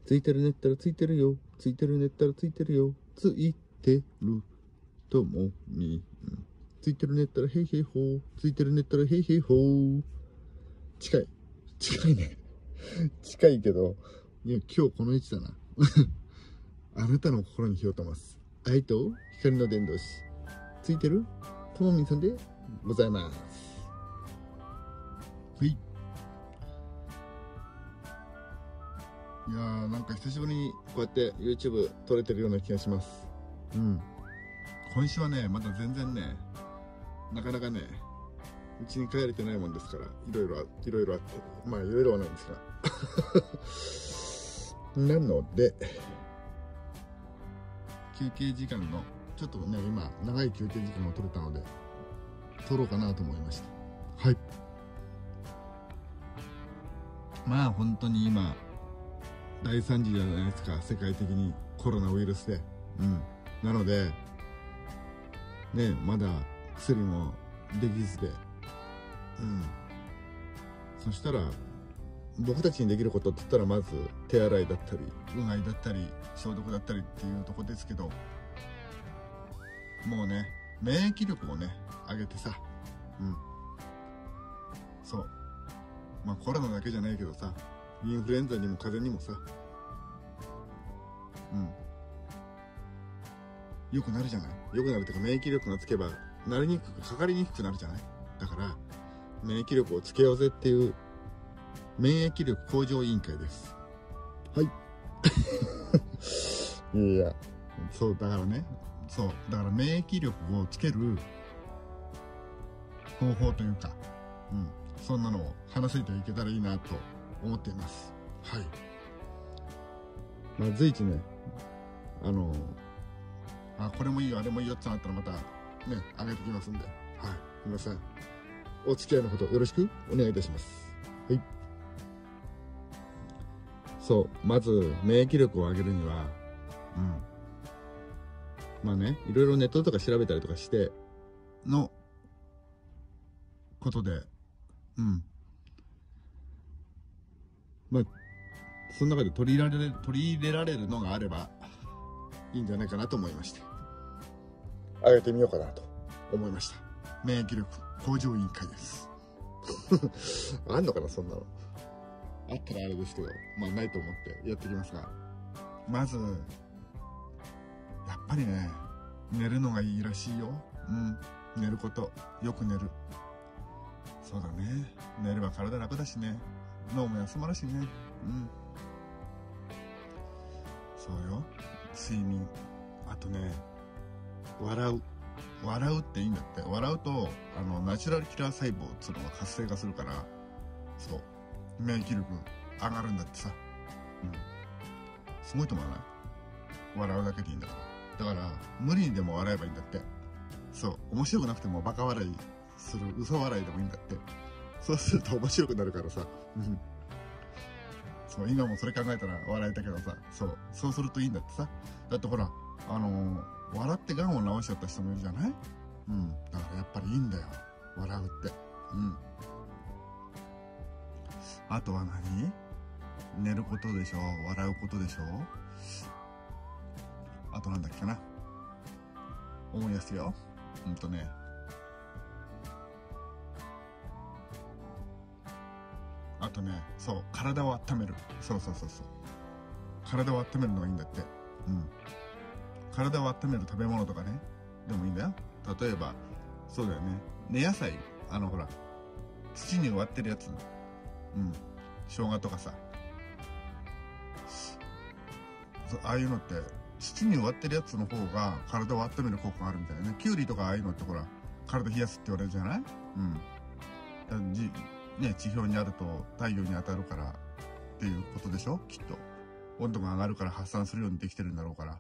ついてるねったらついてるよ。ついてるねったらついてるよ。ついてるともに。ついてるねったらへいへいほー。ついてるねったらへいへいほー。近い。近いね。近いけど、いや、今日この位置だな。あなたの心に火を灯ます。愛と光の伝道師。ついてるともみんさんでございます。はい。いやー、なんか久しぶりにこうやって YouTube 撮れてるような気がします。今週はね、まだ全然ね、なかなかね、うちに帰れてないもんですから、いろいろあって、まあいろいろはないんですが。なので、休憩時間の、ちょっとね、今、長い休憩時間を取れたので、撮ろうかなと思いました。はい。まあ本当に今、大惨事じゃないですか、世界的にコロナウイルスで。なので、ね、まだ薬もできずで、そしたら、僕たちにできることって言ったら、まず手洗いだったり、うがいだったり、消毒だったりっていうとこですけど、もうね、免疫力をね、上げてさ、そう。まあコロナだけじゃないけどさ、インフルエンザにも風邪にもさ、良くなるじゃない。良くなるっていうか、免疫力がつけば、かかりにくくなるじゃない。だから、免疫力をつけようぜっていう、免疫力向上委員会です。はい。いや、そう、だからね、そう、だから免疫力をつける方法というか、そんなのを話せていけたらいいなと思っています。はい。まあ、随一ね、これもいいよ、あれもいいよってなったらまたね、あげてきますんで、はい。皆さん、お付き合いのほどよろしくお願いいたします。はい。そう、まず、免疫力を上げるには、まあね、いろいろネットとか調べたりとかして、の、ことで、まあ、その中で取り入れられるのがあれば、いいんじゃないかなと思いまして。上げてみようかなと思いました。免疫力向上委員会です。あんのかな、そんなの。あったらあれですけど、まあないと思ってやってきますが。まず、やっぱりね、寝るのがいいらしいよ。寝ること。よく寝る。そうだね。寝れば体楽だしね。脳も休まるしね。そうよ。睡眠。あとね、笑うっていいんだって。笑うと、ナチュラルキラー細胞っていうのが活性化するから、そう。免疫力上がるんだってさ。すごいと思わない？笑うだけでいいんだから。だから、無理にでも笑えばいいんだって。そう。面白くなくてもバカ笑いする、嘘笑いでもいいんだって。そうすると面白くなるからさ。そう、今もそれ考えたら笑えたけどさ。そうするといいんだってさ。だってほら、笑って癌を治しちゃった人もいるじゃない？だからやっぱりいいんだよ。笑うって。あとは何？寝ることでしょ。笑うことでしょ。あとなんだっけな。思い出すよ。あとね、そう、体を温める。そう。体を温めるのがいいんだって。体を温める食べ物とかね、でもいいんだよ。例えば、そうだよね。根野菜、ほら、土に植わってるやつ。生姜とかさ。ああいうのって、土に植わってるやつの方が体を温める効果があるみたいなね。キュウリとかああいうのってほら、体冷やすって言われるじゃない？地表にあると太陽に当たるからっていうことでしょ？きっと。温度が上がるから発散するようにできてるんだろうから。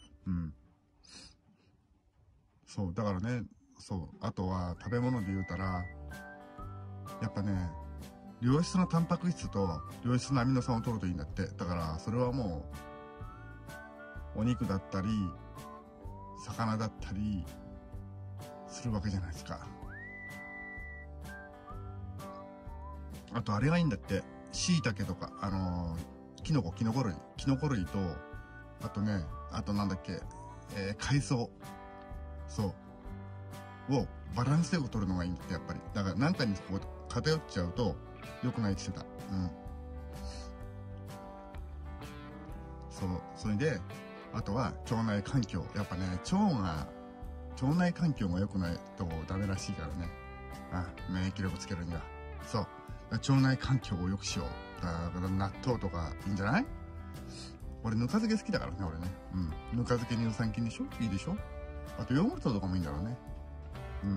そう、だからね、そう。あとは食べ物で言うたら、やっぱね、良質なタンパク質と良質なアミノ酸を取るといいんだって。だから、それはもう、お肉だったり、魚だったり、するわけじゃないですか。あと、あれがいいんだって。椎茸とか、 キノコ類と、あとね、あとなんだっけ、海藻。そう。をバランスよく取るのがいいんだって、やっぱり。だから何かにこう偏っちゃうと良くないって言ってた。うん。そう。それで、あとは腸内環境。やっぱね、腸内環境が良くないとダメらしいからね。免疫力つけるには。そう。腸内環境を良くしよう。だから納豆とかいいんじゃない？俺、ぬか漬け好きだからね、俺ね。うん。ぬか漬け乳酸菌でしょ？いいでしょ？あと、ヨーグルトとかもいいんだろうね。うん。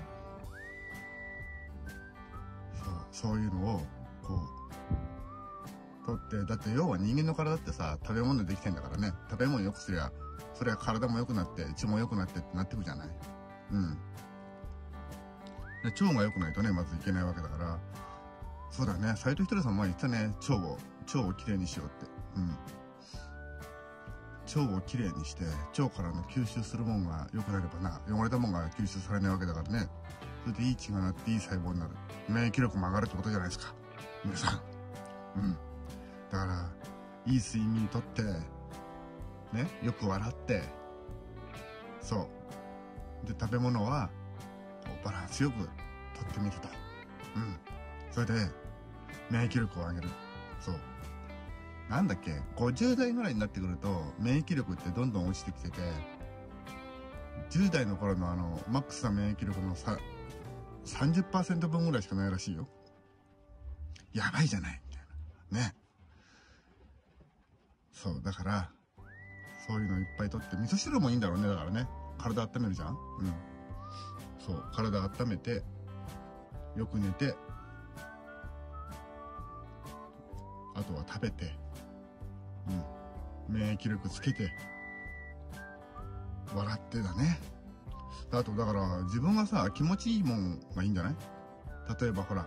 そういうのを、こう、取って、だって要は人間の体ってさ、食べ物でできてんだからね。食べ物良くすりゃ、それは体も良くなって、血も良くなってってなってくじゃない。うん。で、腸が良くないとね、まずいけないわけだから、そうだね、斎藤ひとりさん前言ってたね、腸をきれいにしようって。うん。腸をきれいにして、腸からの吸収するもんが良くなればな、汚れたもんが吸収されないわけだからね。それでいい血がなっていい細胞になる。免疫力も上がるってことじゃないですか。皆さん。うん。だから、いい睡眠とって、ね、よく笑って、そう。で、食べ物は、こうバランスよくとってみると。うん。それで、免疫力を上げる。そう。なんだっけ、50代ぐらいになってくると、免疫力ってどんどん落ちてきてて、10代の頃のマックスな免疫力の30% 分ぐらいしかないらしいよ。やばいじゃない、みたいな。ね。そう、だから、そういうのいっぱいとって、味噌汁もいいんだろうね、だからね。体温めるじゃん？うん。そう、体温めて、よく寝て、あとは食べて、うん。免疫力つけて、笑ってだね。あと、だから、自分がさ、気持ちいいもんがいいんじゃない？例えばほら、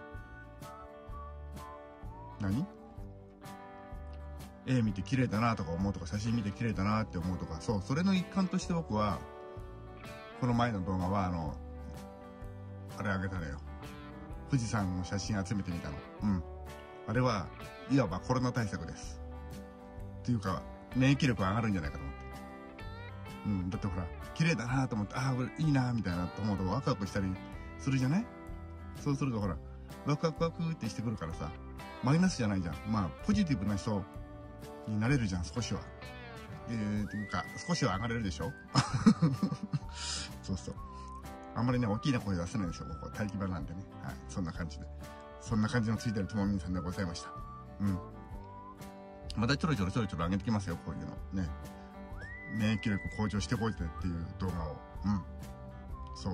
絵見て綺麗だなとか思うとか、写真見て綺麗だなって思うとか、そう、それの一環として僕は、この前の動画は、あれあげたのよ。富士山の写真集めてみたの。うん。あれは、いわばコロナ対策です。っていうか、免疫力上がるんじゃないかと思って。うん。だってほら、綺麗だなと思って、ああ、これいいなみたいなと思うとワクワクしたりするじゃない？そうするとほら、ワクワクワクってしてくるからさ、マイナスじゃないじゃん。まあ、ポジティブな人になれるじゃん、少しは。っていうか、少しは上がれるでしょ？そうそう。あんまりね、大きな声出せないんですよ、ここ。待機場なんでね。はい。そんな感じで。そんな感じのついてるともみんさんでございました。うん。またちょろちょろ上げてきますよ、こういうの。ね。免疫力向上してこいっていう動画を。うん。そう。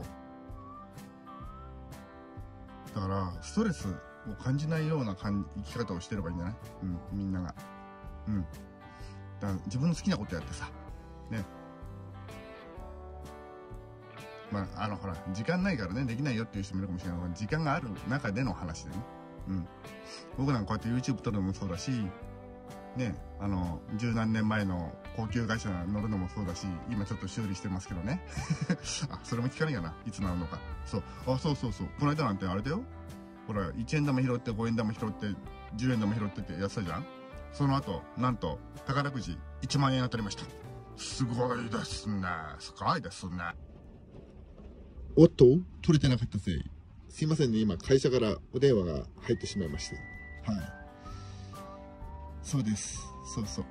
だから、ストレスを感じないような生き方をしてればいいんじゃない？うん、みんなが。うん。だから自分の好きなことやってさ。ね。まあ、ほら、時間ないからね、できないよっていう人もいるかもしれないけど、時間がある中での話でね。うん。僕なんかこうやって YouTube 撮るのもそうだし、ね、十何年前の高級会社乗るのもそうだし、今ちょっと修理してますけどね。あ、それも聞かなきゃな。いつなるのか。そう。あ、そう。この間なんてあれだよ。ほら、1円玉拾って、5円玉拾って、10円玉拾ってってやってたじゃん？その後、なんと、宝くじ1万円当たりました。すごいですね。すごいですね。おっと、取れてなかったせい。すいませんね、今、会社からお電話が入ってしまいまして。はい。そうです。そう。そう。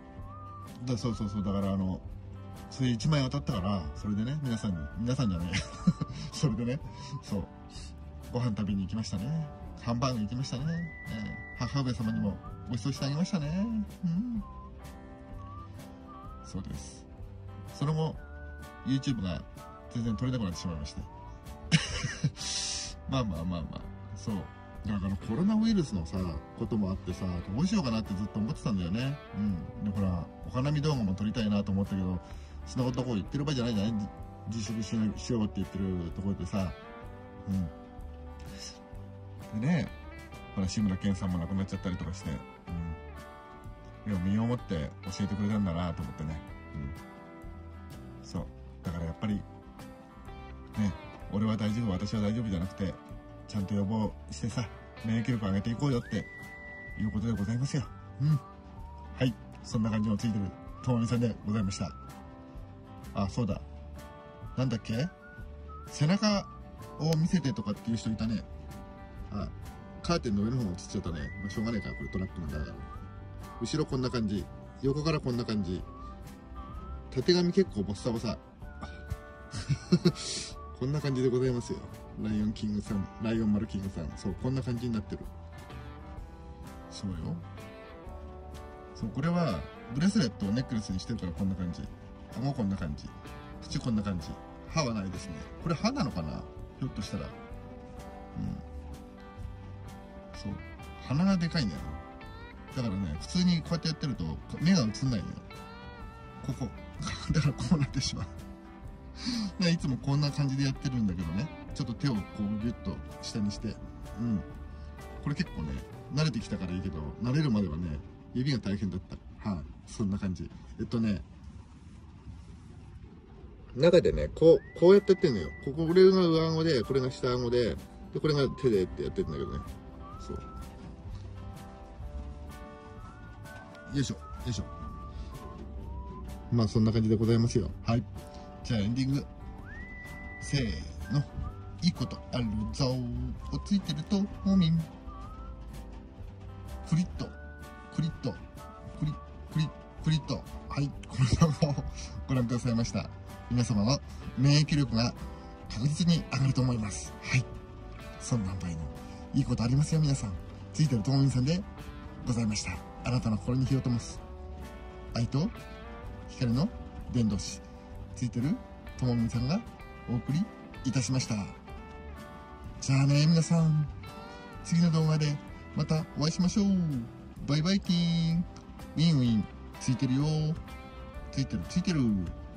だから、それ1万円当たったから、それでね、皆さんじゃない。それでね、そう。ご飯食べに行きましたね。ハンバーグ行きましたね。母上様にもご馳走してあげましたね。うん。そうです。その後、YouTube が全然撮れなくなってしまいまして。まあ。そう。だからコロナウイルスのさ、こともあってさ、どうしようかなってずっと思ってたんだよね。うん。で、ほら、お花見動画も撮りたいなと思ったけど、そんなこと言ってる場合じゃないじゃない？自粛しようって言ってるところでさ。うん。でね、ほら、志村けんさんも亡くなっちゃったりとかして、うん。いや、身をもって教えてくれたんだなと思ってね。うん。そう。だからやっぱり、ね、俺は大丈夫、私は大丈夫じゃなくて、ちゃんと予防してさ、免疫力上げていこうよっていうことでございますよ。うん。はそんな感じのついてるともみさんでございました。あ、そうだ、なんだっけ、背中を見せてとかっていう人いたね。あ、カーテンの上の方も映っちゃったね。まあ、しょうがないから、これトラックなんだから。後ろこんな感じ、横からこんな感じ、縦紙結構ボッサボサこんな感じでございますよ。ライオンキングさん、ライオン丸キングさん、そう、こんな感じになってる。そうよ。そう、これはブレスレットをネックレスにしてるからこんな感じ。顎こんな感じ、口こんな感じ、歯はないですね。これ歯なのかな、ひょっとしたら。そう、鼻がでかいんだよな。だからね、普通にこうやってやってると目が映んないのよ、ここだからこうなってしまういつもこんな感じでやってるんだけどね、ちょっと手をこうギュッと下にして、これ結構ね、慣れてきたからいいけど、慣れるまではね、指が大変だった。はい、そんな感じ。中でね、こうやってやってんのよ。これが上顎で、これが下顎で、これが手でってやってるんだけどね。そう。よいしょ、よいしょ。まあそんな感じでございますよ。はい。じゃあエンディング。せーの。いいことあるぞー。をついてると、もみん。クリッと、クリッと、クリッ、クリッ、クリッと。はい。この動画をご覧くださいました。皆様の免疫力が確実に上がると思います。はい。そんな場合のいいことありますよ、皆さん。ついてるともみんさんでございました。あなたの心に火を灯す愛と光の伝道師、ついてるともみんさんがお送りいたしました。じゃあね、皆さん。次の動画でまたお会いしましょう。バイバイキン。ウィンウィン。ついてるよ。ついてる、ついてる。